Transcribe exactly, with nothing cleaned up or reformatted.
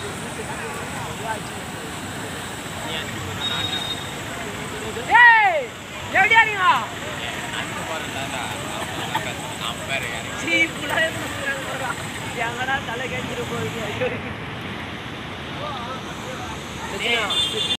ஏய் எப்படியா நீங்க சீ புள்ளைய புடிச்சாங்க போறா எங்கடா தலை கேஞ்சிர போகுது